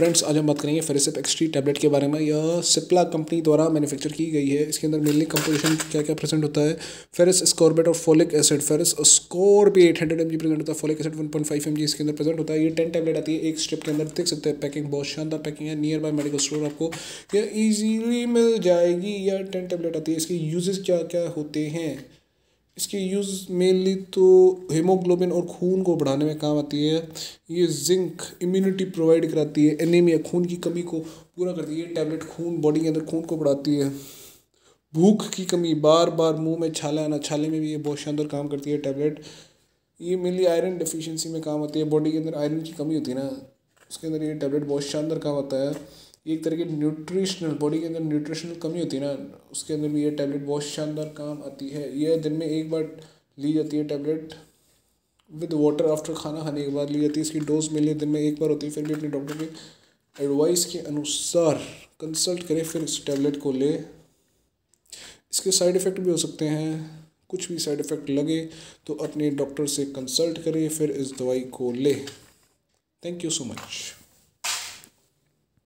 Friends आज हम बात करेंगे फेरिसिप एक्सटी टैबलेट के बारे में। यह सिप्ला कंपनी द्वारा मैन्युफैक्चर की गई है। इसके अंदर मेनली कंपोजिशन क्या क्या प्रेजेंट होता है, फेरस स्कॉर्बेट और folic acid. Ferrous ascorbate 100 mg present होता है, फोलिक एसिड 1.5 mg इसके अंदर प्रेजेंट होता है। ये 10 टैबलेट आती है एक स्ट्रिप के अंदर। देख सकते हैं पैकिंग बहुत शानदार पैकिंग है। नियर बाय मेडिकल स्टोर आपको यह ईजीली मिल जाएगी। यह 10 टैबलेट आती है। इसके यूजेस क्या क्या होते हैं, इसके यूज़ मेनली तो हीमोग्लोबिन और खून को बढ़ाने में काम आती है। ये जिंक इम्यूनिटी प्रोवाइड कराती है, एनीमिया खून की कमी को पूरा करती है। ये टैबलेट खून बॉडी के अंदर खून को बढ़ाती है। भूख की कमी, बार बार मुंह में छाला आना, छाले में भी ये बहुत शानदार काम करती है टैबलेट। ये मेनली आयरन डिफिशिएंसी में काम आती है। बॉडी के अंदर आयरन की कमी होती है ना, उसके अंदर ये टैबलेट बहुत शानदार काम आता है। ये एक तरह की न्यूट्रिशनल, बॉडी के अंदर न्यूट्रिशनल कमी होती है ना, उसके अंदर भी ये टैबलेट बहुत शानदार काम आती है। यह दिन में एक बार ली जाती है टैबलेट विद वाटर। आफ्टर खाना खाने के बाद ली जाती है। इसकी डोज मेनली दिन में एक बार होती है। फिर भी अपने डॉक्टर के एडवाइस के अनुसार कंसल्ट करें, फिर इस टैबलेट को ले। इसके साइड इफ़ेक्ट भी हो सकते हैं, कुछ भी साइड इफ़ेक्ट लगे तो अपने डॉक्टर से कंसल्ट करें, फिर इस दवाई को ले। Thank you so much.